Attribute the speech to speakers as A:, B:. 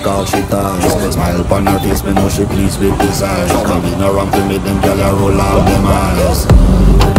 A: off she ties. Smile upon her face, me know she pleased with this eyes. Coming around to me, them gyal a roll out them eyes.